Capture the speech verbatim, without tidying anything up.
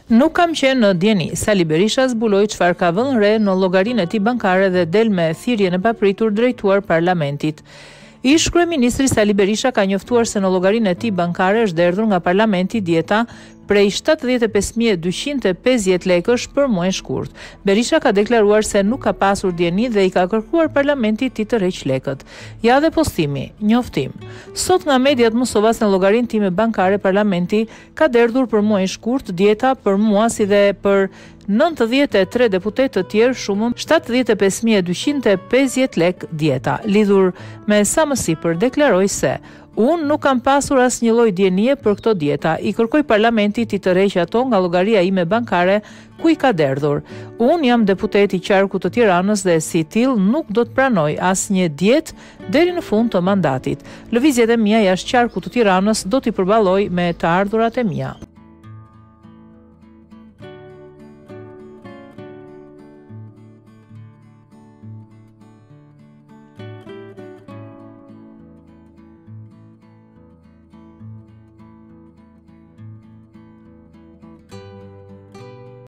Nuk kam qenë në dieni. Sali Berisha zbuloi çfarë ka vënë re në llogarinë e tij bankare dhe del me thirrjen e papritur drejtuar parlamentit. Ish kryeministri Sali Berisha ka njoftuar se në llogarinë e tij bankare është derdhur nga parlamenti dieta prej shtatëdhjetë e pesë mijë e dyqind e pesëdhjetë lekësh për muajin shkurt. Berisha ka deklaruar se nuk ka pasur dieni dhe i ka kërkuar parlamentit t'i tërheqë lekët. Ja dhe postimi, njoftim. Sot nga mediat Mosovas në llogarinë time bankare parlamenti ka derdhur për muajin shkurt dieta për mua si dhe për nëntëdhjetë e tre deputet të tjerë shumën shtatëdhjetë e pesë mijë e dyqind e pesëdhjetë lekë dieta. Lidhur me sa më sipër deklaroi se unë nuk kam pasur asnjë lloj dienie për këto dieta. I kërkoj parlamentit t'i tërheqë ato nga llogaria ime bankare ku i ka derdhur. Unë jam deputet i qarkut të Tiranës dhe si till nuk do të pranoj asnjë dietë deri në fund të mandatit. Lëvizjet e mia jashtë qarkut të Tiranës do t'i përballoj me të ardhurat e mia.